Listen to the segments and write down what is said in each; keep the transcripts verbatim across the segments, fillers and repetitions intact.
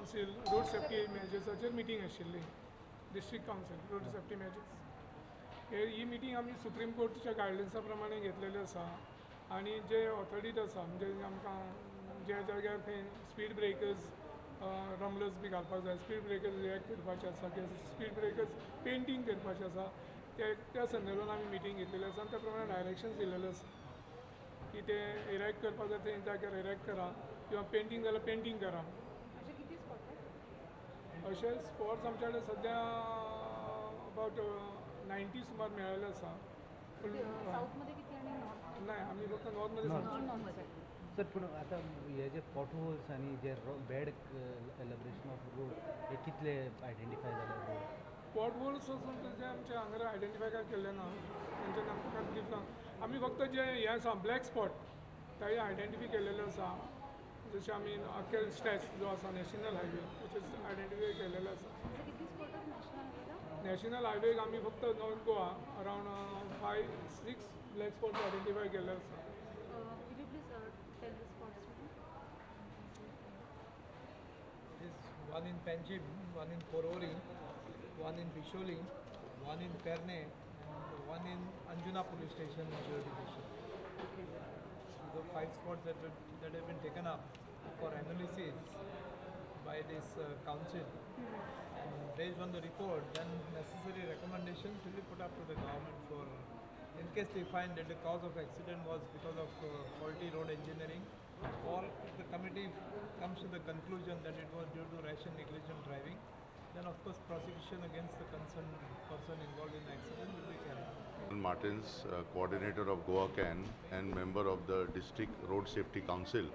Council road safety मेजर्साचेर meeting आशिल्ली. District council road safety measures हे ही मिटींग आमी सुप्रीम कोर्टाच्या गायडलायन्सा प्रमाणे घेतलेली आसा. आनी जे ऑथॉरिटीज आसा म्हणजे आमकां जे जाग्यार खंय स्पीड ब्रेकर्स रमलर्स बी घालपाक जाय, स्पीड ब्रेकर्स रिएक्ट करपाचे आसा किंवा स्पीड ब्रेकर्स पेंटींग करपाचें आसा, ते त्या संदर्भान आमी मिटींग घेतलेली आसा आनी त्या प्रमाणे डायरेक्शन्स दिल्लेले आसा की ते इरेक्ट करपाक जाय ते जाग्यार इरेक्ट करा किंवा पेंटींग जाल्यार पेंटींग करा. अशे स्पॉट्स आमचे कडेन सद्या अबावट नायन्टी सुमार मेळ्ळेले आसा. पूण नाही आमी फक्त नॉर्थमध्ये सांगता. सर पूण आतां हे जे पॉटहोल्स आनी जे बॅड एलॅबरेशन ऑफ रोड हे कितले आयडेंटिफाय जाले रोड? पॉटहोल्स वचून जे आमचे हांगा आयडेंटिफाय काय केल्ले ना, तेंच्यानी आमकां दिसना. आमी फक्त जे हे आसा ब्लॅक स्पॉट तेय आयडेंटिफाय केल्लेले आसा. जशे आमी आख्खे स्ट्रेच जो आसा नॅशनल हायवे तेचे आयडेंटिफाय केल्लेले आसा. नॅशनल हायवेक आमी फक्त north Goa around five six black spots identify केल्ले आसा. One in Panjim, one in Porori, one in Bisholi, one in Perne, and one in Anjuna police station, Major division. The five spots that, that have been taken up for analysis by this uh, council. And based on the report, then necessary recommendations will be put up to the government for, in case they find that the cause of accident was because of uh, faulty road engineering, or if the committee comes to the conclusion that it was due to rash and negligent driving, then of course prosecution against the concerned person involved in the accident will be carried out. Martins, uh, coordinator of Goa Can and member of the District Road Safety Council.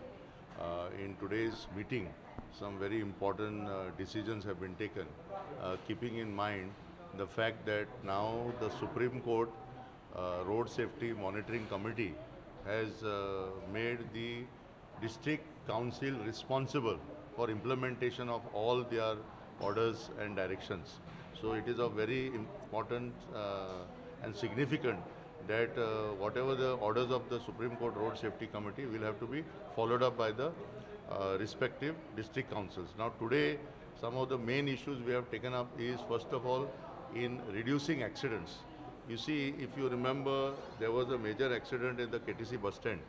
Uh, in today's meeting, some very important uh, decisions have been taken, uh, keeping in mind the fact that now the Supreme Court uh, Road Safety Monitoring Committee has uh, made the District Council responsible for implementation of all their orders and directions. So it is a very important uh, and significant that uh, whatever the orders of the Supreme Court Road Safety Committee will have to be followed up by the uh, respective district councils. Now today some of the main issues we have taken up is first of all in reducing accidents. You see, if you remember, there was a major accident in the K T C bus stand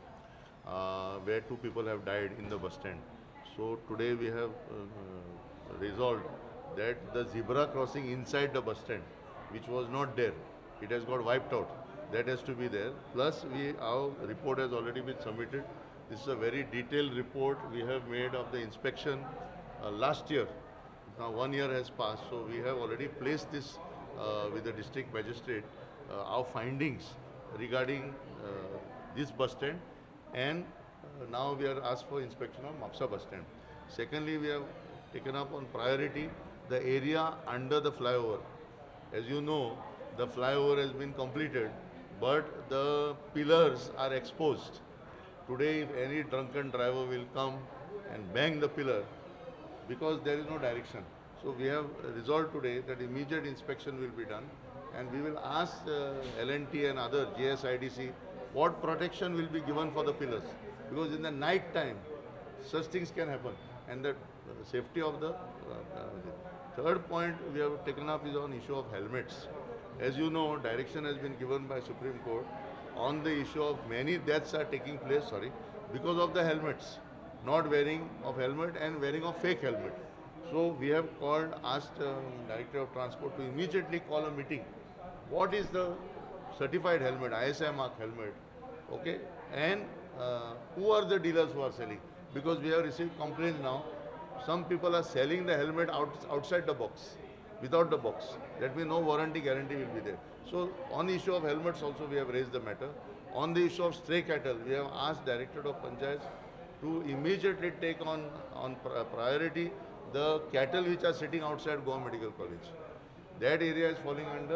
uh, where two people have died in the bus stand. So today we have uh, resolved that the zebra crossing inside the bus stand, which was not there, it has got wiped out. That has to be there. Plus, we our report has already been submitted. This is a very detailed report we have made of the inspection uh, last year. Now one year has passed, so we have already placed this uh, with the district magistrate, uh, our findings regarding uh, this bus stand, and uh, now we are asked for inspection of Mapsa bus stand. Secondly, we have taken up on priority the area under the flyover. As you know, the flyover has been completed, but the pillars are exposed. Today, if any drunken driver will come and bang the pillar, because there is no direction. So we have resolved today that immediate inspection will be done, and we will ask uh, L and T and other J S I D C what protection will be given for the pillars, because in the night time such things can happen, and the uh, safety of the uh, uh, third point we have taken up is on issue of helmets. As you know, direction has been given by Supreme Court on the issue of many deaths are taking place, sorry, because of the helmets, not wearing of helmet and wearing of fake helmet. So we have called, asked um, Director of Transport to immediately call a meeting. What is the certified helmet, I S I mark helmet, okay, and uh, who are the dealers who are selling? Because we have received complaints now, some people are selling the helmet out, outside the box, without the box. That means no warranty guarantee will be there. So on the issue of helmets also we have raised the matter. On the issue of stray cattle, we have asked Director of Panchayats to immediately take on, on priority the cattle which are sitting outside Goa Medical College. That area is falling under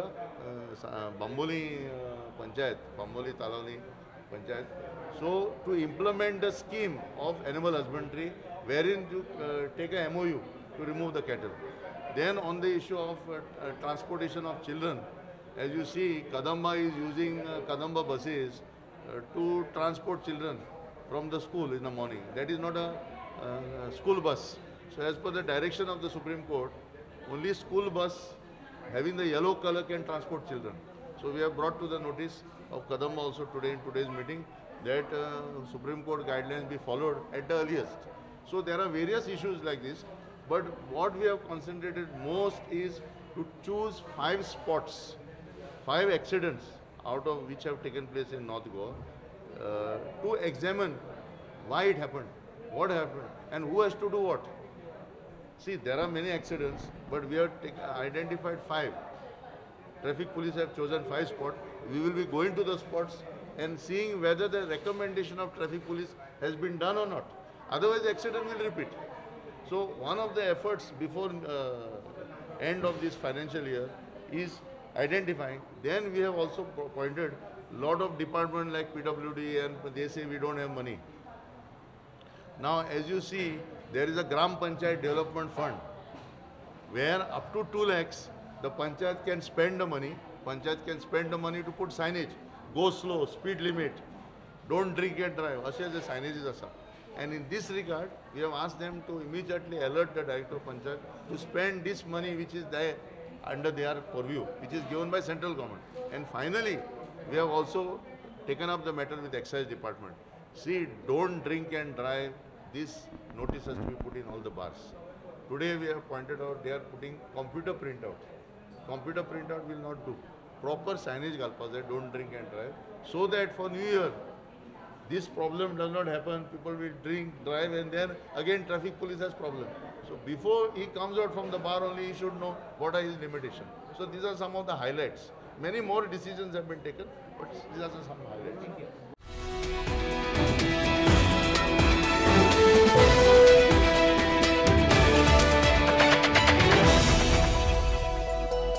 uh, Bamboli uh, Panchayat, Bamboli Talani Panchayat. So to implement the scheme of animal husbandry, wherein to uh, take a M O U to remove the cattle. Then on the issue of uh, uh, transportation of children, as you see, Kadamba is using uh, Kadamba buses uh, to transport children from the school in the morning. That is not a uh, school bus. So as per the direction of the Supreme Court, only school bus having the yellow color can transport children. So we have brought to the notice of Kadam also today in today's meeting that uh, Supreme Court guidelines be followed at the earliest. So there are various issues like this, but what we have concentrated most is to choose five spots, five accidents out of which have taken place in North Goa, uh, to examine why it happened, what happened, and who has to do what. See, there are many accidents, but we have take, identified five. Traffic police have chosen five spots. We will be going to the spots and seeing whether the recommendation of traffic police has been done or not. Otherwise, the accident will repeat. So, one of the efforts before uh, end of this financial year is identifying. Then we have also pointed lot of departments like P W D, and they say we don't have money. Now, as you see, there is a Gram Panchayat Development Fund where up to two lakhs the Panchayat can spend the money. Panchayat can spend the money to put signage. Go slow, speed limit, don't drink and drive. Ashe the signage is asa. And in this regard, we have asked them to immediately alert the Director of Panchayat to spend this money which is there under their purview, which is given by central government. And finally, we have also taken up the matter with Excise Department. See, don't drink and drive. This notice has to be put in all the bars. Today we have pointed out they are putting computer printout. Computer printout will not do. Proper signage galpas, don't drink and drive, so that for New Year, this problem does not happen. People will drink, drive, and then again traffic police has problem. So before he comes out from the bar only, he should know what are his limitations. So these are some of the highlights. Many more decisions have been taken, but these are some highlights. Thank you.